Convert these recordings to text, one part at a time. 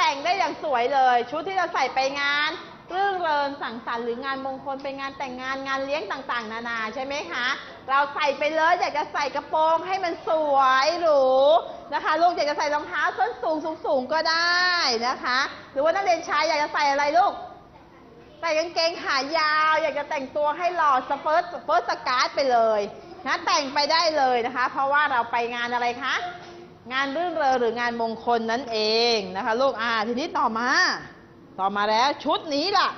แต่งได้อย่างสวยเลยชุดที่เราใส่ไปงานรื่นเริงสังสรรค์หรืองานมงคลไปงานแต่งงานงานเลี้ยงต่างๆนานาใช่ไหมคะเราใส่ไปเลยอยากจะใส่กระโปรงให้มันสวยหรูนะคะลูกอยากจะใส่รองเท้าส้นสูงก็ได้นะคะหรือว่านักเรียนชายอยากจะใส่อะไรลูกใส่กางเกงขายาวอยากจะแต่งตัวให้หล่อสเฟิร์สสการ์ตไปเลยนะแต่งไปได้เลยนะคะเพราะว่าเราไปงานอะไรคะงานรื่นเริงหรืองานมงคลนั่นเองนะคะลูกทีนี้ต่อมาแล้วชุดนี้ล่ะ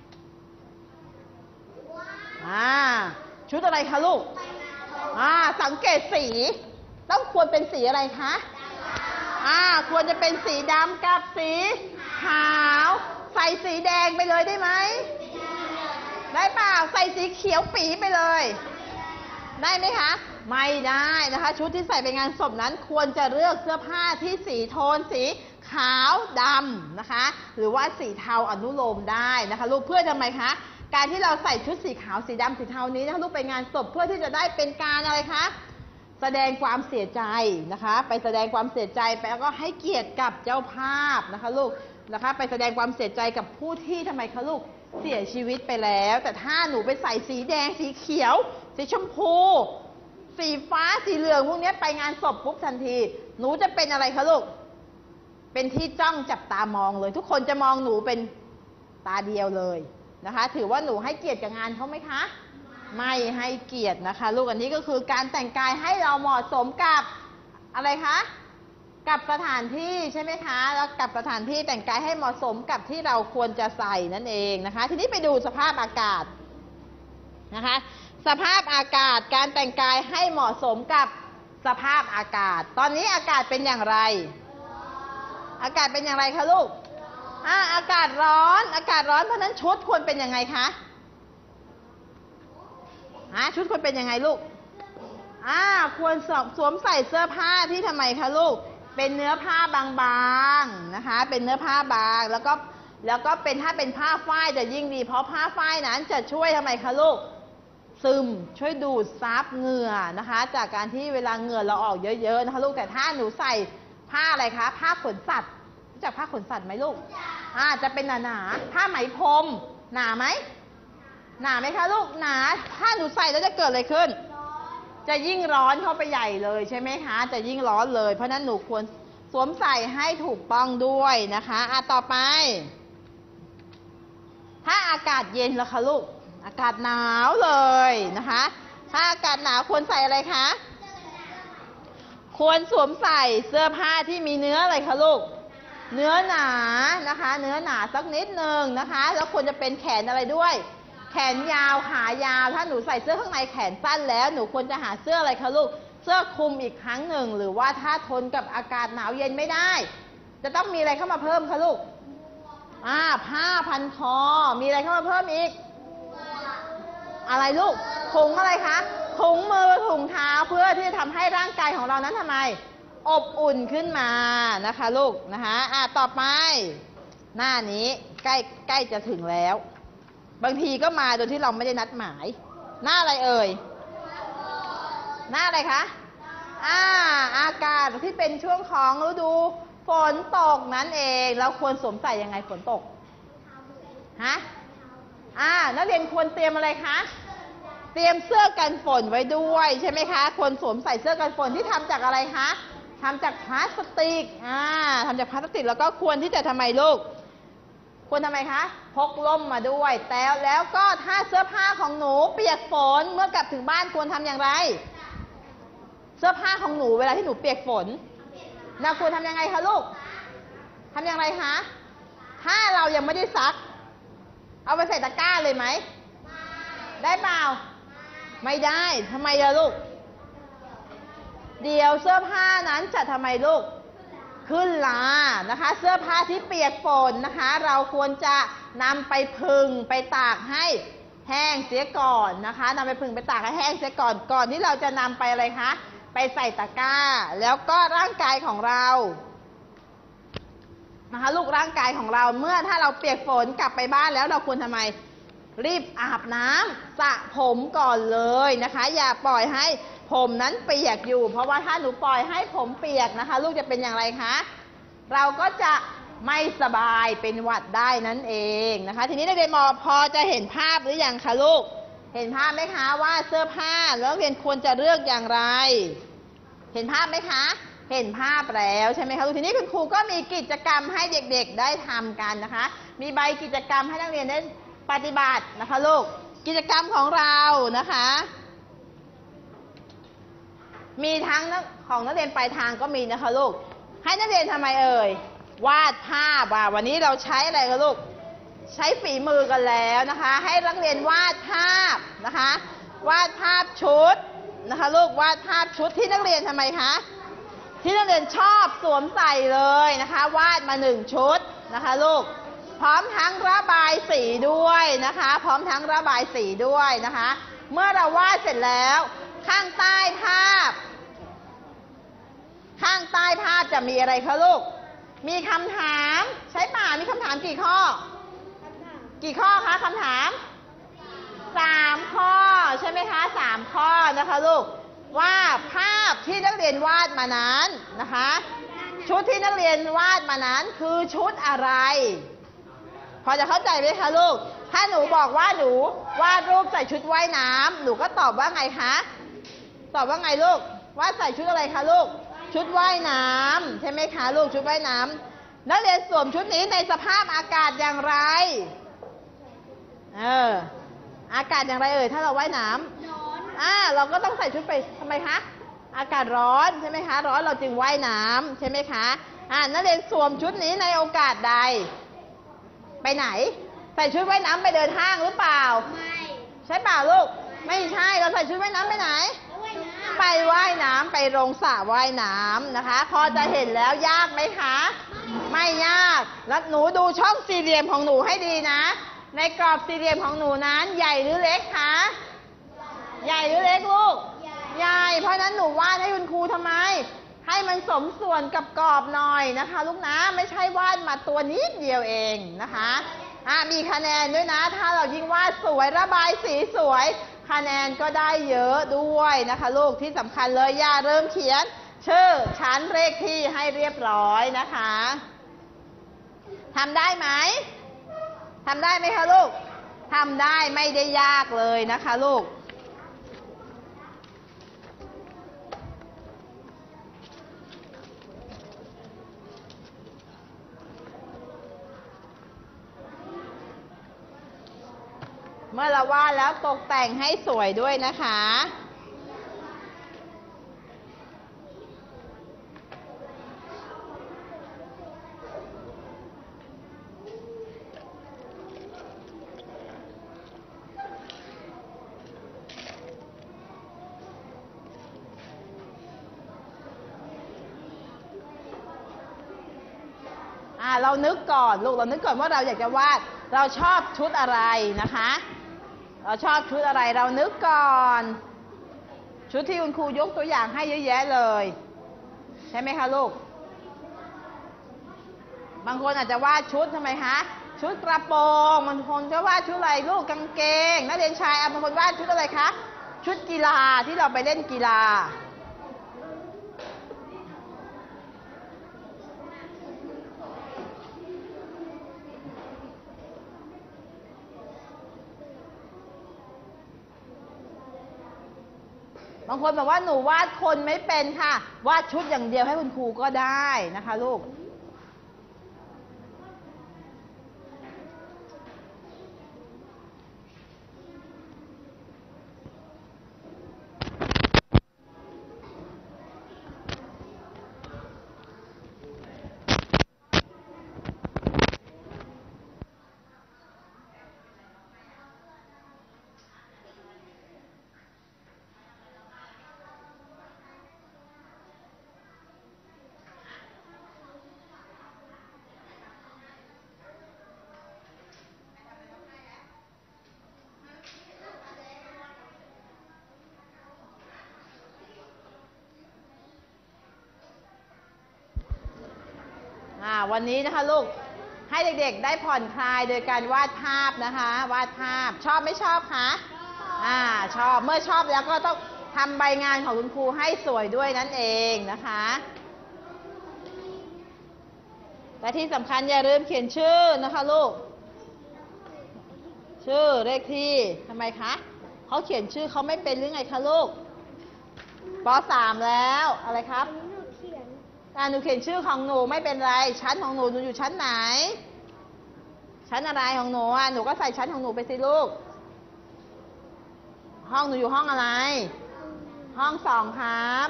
ชุดอะไรคะลูกสังเกตสีต้องควรเป็นสีอะไรคะควรจะเป็นสีดำกับสีขาวใส่สีแดงไปเลยได้ไหมได้เปล่าใส่สีเขียวปีไปเลยได้ไหมคะไม่ได้นะคะชุดที่ใส่ไปงานศพนั้นควรจะเลือกเสื้อผ้าที่สีโทนสีขาวดำนะคะหรือว่าสีเทาอนุโลมได้นะคะลูกเพื่อทำไมคะการที่เราใส่ชุดสีขาวสีดำสีเทานี้นะคะลูกไปงานศพเพื่อที่จะได้เป็นการอะไรคะแสดงความเสียใจนะคะไปแสดงความเสียใจไปแล้วก็ให้เกียรติกับเจ้าภาพนะคะลูกนะคะไปแสดงความเสียใจกับผู้ที่ทำไมคะลูกเสียชีวิตไปแล้วแต่ถ้าหนูไปใส่สีแดงสีเขียวสีชมพูสีฟ้าสีเหลืองพวกนี้ไปงานศพปุ๊บทันทีหนูจะเป็นอะไรคะลูกเป็นที่จ้องจับตามองเลยทุกคนจะมองหนูเป็นตาเดียวเลยนะคะถือว่าหนูให้เกียรติกับงานเขาไหมคะไม่ให้เกียรตินะคะลูกอันนี้ก็คือการแต่งกายให้เราเหมาะสมกับอะไรคะกับสถานที่ใช่ไหมคะแล้วกับสถานที่แต่งกายให้เหมาะสมกับที่เราควรจะใส่นั่นเองนะคะทีนี้ไปดูสภาพอากาศนะคะสภาพอากาศการแต่งกายให้เหมาะสมกับสภาพอากาศตอนนี้อากาศเป็นอย่างไรอากาศเป็นอย่างไรคะลูกอากาศร้อนเพราะฉะนั้นชุดควรเป็นยังไงคะชุดควรเป็นยังไงลูกควรสวมใส่เสื้อผ้าที่ทำไมคะลูกเป็นเนื้อผ้าบางๆนะคะเป็นเนื้อผ้าบางแล้วก็เป็นถ้าเป็นผ้าฝ้ายจะยิ่งดีเพราะผ้าฝ้ายนั้นจะช่วยทำไมคะลูกซึมช่วยดูดซับเหงื่อนะคะจากการที่เวลาเหงื่อเราออกเยอะๆนะคะลูกแต่ถ้าหนูใส่ผ้าอะไรคะผ้าขนสัตว์รู้จักผ้าขนสัตว์ไหมลูกจะเป็นหนาๆผ้าไหมพรมหนาไหมคะลูกหนาถ้าหนูใส่แล้วจะเกิดอะไรขึ้นจะยิ่งร้อนเข้าไปใหญ่เลยใช่ไหมคะจะยิ่งร้อนเลยเพราะนั้นหนูควรสวมใส่ให้ถูกต้องด้วยนะคะต่อไปถ้าอากาศเย็นล่ะคะลูกอากาศหนาวเลยนะคะถ้าอากาศหนาวควรใส่อะไรคะควรสวมใส่เสื้อผ้าที่มีเนื้ออะไรคะลูกเนื้อหนานะคะเนื้อหนาสักนิดนึงนะคะแล้วควรจะเป็นแขนอะไรด้วยแขนยาวขายาวถ้าหนูใส่เสื้อข้างในแขนสั้นแล้วหนูควรจะหาเสื้ออะไรคะลูกเสื้อคลุมอีกครั้งหนึ่งหรือว่าถ้าทนกับอากาศหนาวเย็นไม่ได้จะต้องมีอะไรเข้ามาเพิ่มคะลูกผ้าพันคอมีอะไรเข้ามาเพิ่มอีกอะไรลูกถุงอะไรคะถุงมือถุงเท้าเพื่อที่จะทำให้ร่างกายของเรานั้นทำไมอบอุ่นขึ้นมานะคะลูกนะคะต่อไปหน้านี้ใกล้จะถึงแล้วบางทีก็มาโดยที่เราไม่ได้นัดหมายหน้าอะไรเอ่ยหน้าอะไรคะอากาศที่เป็นช่วงของฤดูฝนตกนั่นเองเราควรสวมใส่ยังไงฝนตกนักเรียนควรเตรียมอะไรคะเตรียมเสื้อกันฝนไว้ด้วยใช่ไหมคะควรสวมใส่เสื้อกันฝนที่ทำจากอะไรคะทำจากพลาสติกทำจากพลาสติกแล้วก็ควรที่จะทำไมลูกควรทำไมคะพกร่มมาด้วยแต่แล้วก็ถ้าเสื้อผ้าของหนูเปียกฝนเมื่อกลับถึงบ้านควรทำอย่างไรเสื้อผ้าของหนูเวลาที่หนูเปียกฝนเราควรทำยังไงคะลูกทำอย่างไรคะถ้าเรายังไม่ได้ซักเอาไปใส่ตะกร้าเลยไหมได้เปล่าไม่ได้ทำไมล่ะลูกเดี๋ยวเสื้อผ้านั้นจะทำไมลูกขึ้นลานะคะเสื้อผ้าที่เปียกฝนนะคะเราควรจะนำไปพึ่งไปตากให้แห้งเสียก่อนนะคะนำไปพึ่งไปตากให้แห้งเสียก่อนที่เราจะนำไปอะไรคะไปใส่ตะกร้าแล้วก็ร่างกายของเรานะคะลูกร่างกายของเราเมื่อถ้าเราเปียกฝนกลับไปบ้านแล้วเราควรทำไมรีบอาบน้ำสระผมก่อนเลยนะคะอย่าปล่อยให้ผมนั้นเปียกอยู่เพราะว่าถ้าหนูปล่อยให้ผมเปียกนะคะลูกจะเป็นอย่างไรคะเราก็จะไม่สบายเป็นหวัดได้นั่นเองนะคะทีนี้นักเรียนพอจะเห็นภาพหรือยังคะลูกเห็นภาพไหมคะว่าเสื้อผ้าแล้วนักเรียนควรจะเลือกอย่างไรเห็นภาพไหมคะเห็นภาพแล้วใช่ไหมคะทีนี้คุณครูก็มีกิจกรรมให้เด็กๆได้ทำกันนะคะมีใบกิจกรรมให้นักเรียนได้ปฏิบัตินะคะลูกกิจกรรมของเรานะคะมีทั้งของนักเรียนปลายทางก็มีนะคะลูกให้นักเรียนทำไมเอ่ยวาดภาพวันนี้เราใช้อะไรคะลูกใช้ฝีมือกันแล้วนะคะให้นักเรียนวาดภาพนะคะวาดภาพชุดนะคะลูกวาดภาพชุดที่นักเรียนทำไมคะที่นักเรียนชอบสวมใส่เลยนะคะวาดมา1ชุดนะคะลูกพร้อมทั้งระบายสีด้วยนะคะพร้อมทั้งระบายสีด้วยนะคะเมื่อเราวาดเสร็จแล้วข้างใต้ภาพจะมีอะไรคะลูกมีคำถามใช่ป่ะมีคำถามกี่ข้อคะคำถาม3ข้อใช่ไหมคะ3ข้อนะคะลูกว่าภาพที่นักเรียนวาดมานั้นนะคะชุดที่นักเรียนวาดมานั้นคือชุดอะไรพอจะเข้าใจไหมคะลูกถ้าหนูบอกว่าหนูวาดรูปใส่ชุดว่ายน้ำหนูก็ตอบว่าไงคะตอบว่าไงลูกวาดใส่ชุดอะไรคะลูกชุดว่ายน้ำใช่ไหมคะลูกชุดว่ายน้ำนักเรียนสวมชุดนี้ในสภาพอากาศอย่างไรอากาศอย่างไรถ้าเราว่ายน้ำเราก็ต้องใส่ชุดไปทำไมคะอากาศร้อนใช่ไหมคะร้อนเราจึงว่ายน้ำใช่ไหมคะนักเรียนสวมชุดนี้ในโอกาสใดไปไหนใส่ชุดว่ายน้ำไปเดินห้างหรือเปล่าไม่ใช่เปล่าลูกไม่ใช่เราใส่ชุดว่ายน้ำไปไหนไปว่ายน้ำไปลงสระว่ายน้ำนะคะพอจะเห็นแล้วยากไหมคะไม่ยากแล้วหนูดูช่องสี่เหลี่ยมของหนูให้ดีนะในกรอบสี่เหลี่ยมของหนูนั้นใหญ่หรือเล็กคะใหญ่หรือเล็กลูกใหญ่เพราะนั้นหนูวาดให้คุณครูทำไมให้มันสมส่วนกับกรอบหน่อยนะคะลูกนะไม่ใช่วาดมาตัวนิดเดียวเองนะคะมีคะแนนด้วยนะถ้าเรายิ่งวาดสวยระบายสีสวยคะแนนก็ได้เยอะด้วยนะคะลูกที่สำคัญเลยอย่าเริ่มเขียนชื่อชั้นเลขที่ให้เรียบร้อยนะคะทำได้ไหมทำได้ไหมคะลูกทำได้ไม่ได้ยากเลยนะคะลูกเมื่อเราวาดแล้วตกแต่งให้สวยด้วยนะคะเรานึกก่อนลูกเรานึกก่อนว่าเราอยากจะวาดเราชอบชุดอะไรนะคะเราชอบชุดอะไรเรานึกก่อนชุดที่คุณครูยกตัวอย่างให้เยอะแยะเลยใช่ไหมคะลูกบางคนอาจจะวาดชุดทำไมคะชุดกระโปรงบางคนก็วาดชุดอะไรลูกกางเกงนักเรียนชายบางคนวาดชุดอะไรคะชุดกีฬาที่เราไปเล่นกีฬาบางคนบอกว่าหนูวาดคนไม่เป็นค่ะวาดชุดอย่างเดียวให้คุณครูก็ได้นะคะลูก วันนี้นะคะลูกให้เด็กๆได้ผ่อนคลายโดยการวาดภาพนะคะวาดภาพชอบไม่ชอบคะชอบเมื่อชอบแล้วก็ต้องทำใบงานของคุณครูให้สวยด้วยนั่นเองนะคะและที่สำคัญอย่าลืมเขียนชื่อนะคะลูกชื่อเลขที่ทำไมคะเขาเขียนชื่อเขาไม่เป็นหรือไงคะลูกป .3 แล้วอะไรครับหนูเขียนชื่อของหนูไม่เป็นไรชั้นของหนูอยู่ชั้นไหนชั้นอะไรของหนูหนูก็ใส่ชั้นของหนูไปสิลูกห้องหนูอยู่ห้องอะไรห้อง2ครับ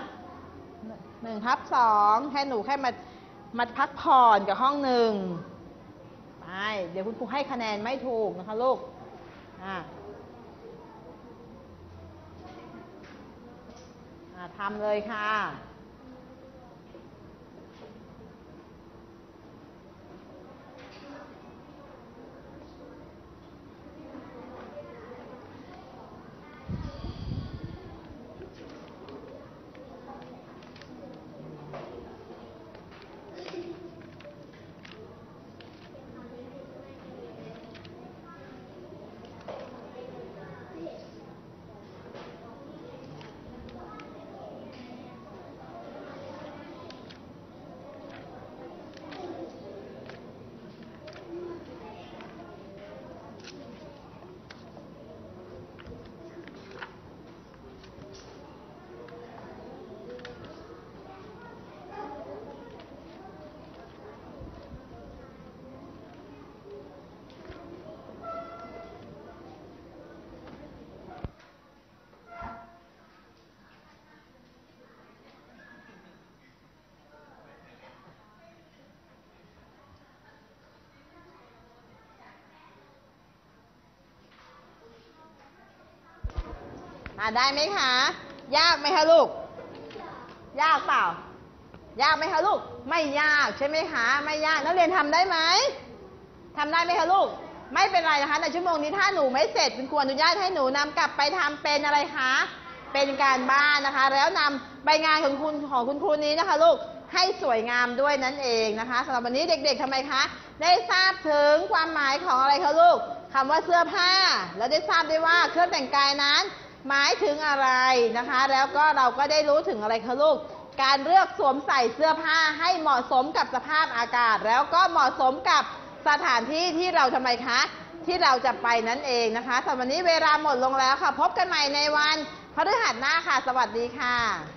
1/2แค่หนูแค่มาพักผ่อนกับห้อง1ไปเดี๋ยวคุณครูให้คะแนนไม่ถูกนะคะลูกทำเลยค่ะได้ไหมคะยากไหมคะลูกยากเปล่ายากไหมคะลูกไม่ยากใช่ไหมคะไม่ยากนักเรียนทำได้ไหมทำได้ไหมคะลูกไม่เป็นไรนะคะในชั่วโมงนี้ถ้าหนูไม่เสร็จคุณครูอนุญาตให้หนูนำกลับไปทำเป็นอะไรคะเป็นการบ้านนะคะแล้วนำใบงานของคุณครูนี้นะคะลูกให้สวยงามด้วยนั่นเองนะคะสำหรับวันนี้เด็กๆทำไมคะได้ทราบถึงความหมายของอะไรคะลูกคำว่าเสื้อผ้าแล้วได้ทราบได้ว่าเครื่องแต่งกายนั้นหมายถึงอะไรนะคะแล้วก็เราก็ได้รู้ถึงอะไรคะลูกการเลือกสวมใส่เสื้อผ้าให้เหมาะสมกับสภาพอากาศแล้วก็เหมาะสมกับสถานที่ที่เราทำไมคะที่เราจะไปนั่นเองนะคะสำหรับวันนี้เวลาหมดลงแล้วค่ะพบกันใหม่ในวันพฤหัสหน้าค่ะสวัสดีค่ะ